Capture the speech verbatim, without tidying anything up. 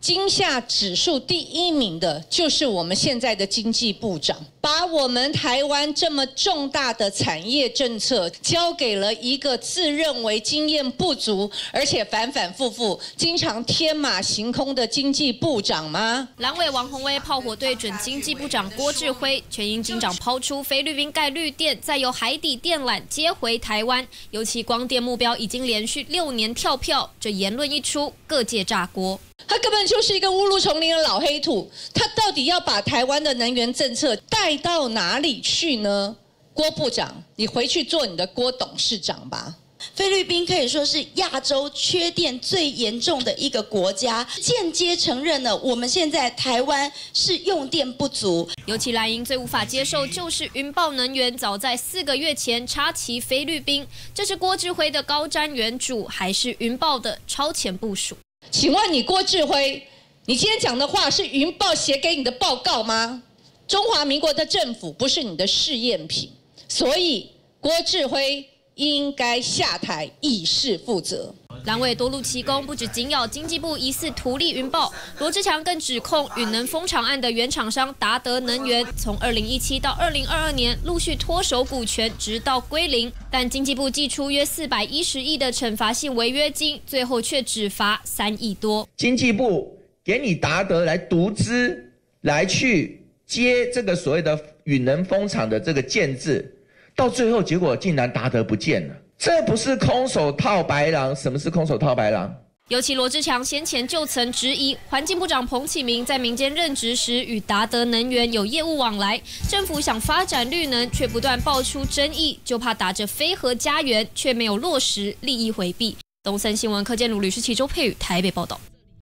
惊吓指数第一名的就是我们现在的经济部长，把我们台湾这么重大的产业政策交给了一个自认为经验不足，而且反反复复、经常天马行空的经济部长吗？ 蓝委王宏威炮火对准经济部长郭志辉，全因警长抛出菲律宾盖绿电，再由海底电缆接回台湾，尤其光电目标已经连续六年跳票，这言论一出，各界炸锅。 他根本就是一个误入丛林的老黑土，他到底要把台湾的能源政策带到哪里去呢？郭部长，你回去做你的郭董事长吧。 菲律宾可以说是亚洲缺电最严重的一个国家，间接承认了我们现在台湾是用电不足。 尤其蓝营最无法接受就是云豹能源早在四个月前插旗菲律宾，这是郭志辉的高瞻远瞩，还是云豹的超前部署？ 请问你郭志辉，你今天讲的话是云豹写给你的报告吗？中华民国的政府不是你的试验品，所以郭志辉应该下台以示负责。 蓝委多路奇功，不止紧咬经济部疑似图利云豹，罗志强更指控允能蜂场案的原厂商达德能源，从二零一七到二零二二年陆续脱手股权，直到归零。但经济部寄出约四百一十亿的惩罚性违约金，最后却只罚三亿多。 经济部给你达德来独资，来去接这个所谓的允能蜂场的这个建制，到最后结果竟然达德不见了。 这不是空手套白狼，什么是空手套白狼？ 尤其罗志强先前就曾质疑，环境部长彭启明在民间任职时与达德能源有业务往来，政府想发展绿能，却不断爆出争议，就怕打着非核家园，却没有落实，利益回避。东森新闻柯建儒、吕诗琪、周佩宇台北报道。